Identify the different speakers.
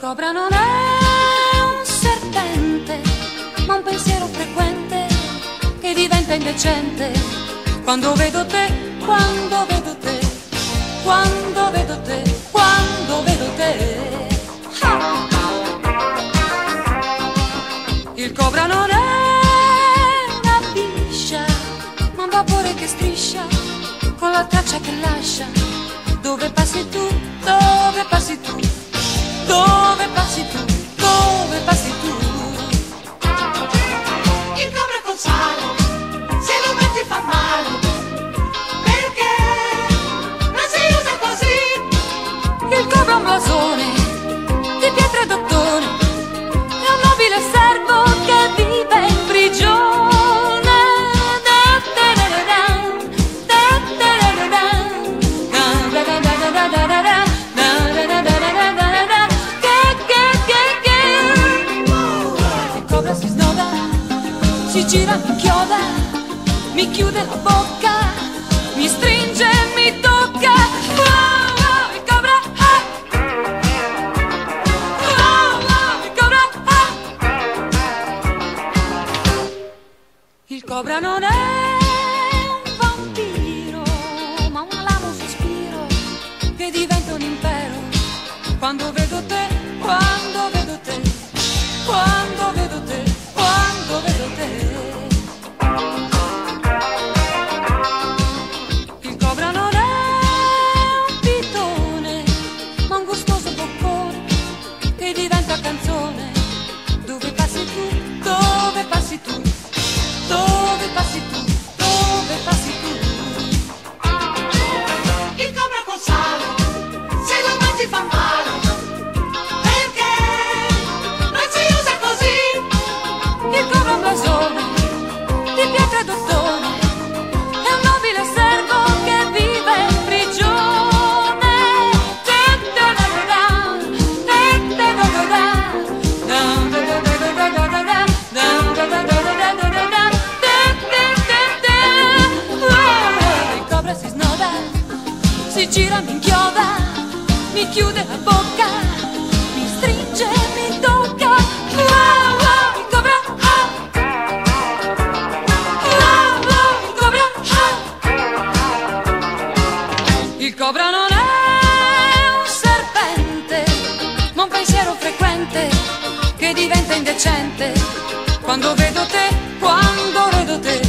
Speaker 1: cobra non è un serpente, ma un pensiero frequente che diventa indecente quando vedo te, quando vedo te, quando vedo te, quando vedo te. Ah! Il cobra non è una biscia, ma un vapore che striscia con la traccia che lascia. Dove passi tu, dove passi tu, dove passi tu, dove passi tu.
Speaker 2: Il cobra col sale, se lo metti fa male, perché non si usa così.
Speaker 1: Il cobra è un blasone di pietra e d'ottone, è un nobile servo che vive in prigione. Si gira, mi chioda, mi chiude la bocca, mi stringe, mi tocca. Oh, oh, il cobra, ah! Oh, oh, il cobra, ah! Il cobra non è un vampiro, ma un lamo sospiro che diventa un impero quando vedo te, quando vedo te, quando vedo te, quando vedo te. Il cobra non è un pitone, ma un gustoso boccone che diventa canzone. Dove passi tu, dove passi tu, dove passi tu, dove passi tu.
Speaker 2: Il cobra col sale, se lo mangi fa male, perché non si usa così.
Speaker 1: Il cobra è un blasone di pietra e d'ottone, è un nobile servo che vive in prigione. Il cobra si snoda, si gira, mi inchioda, mi chiude la bocca, mi stringe, mi tocca. Wow, wow, il cobra, ah! Wow, wow, il cobra, ah! Il cobra non è un serpente, ma un pensiero frequente che diventa indecente quando vedo te, quando vedo te,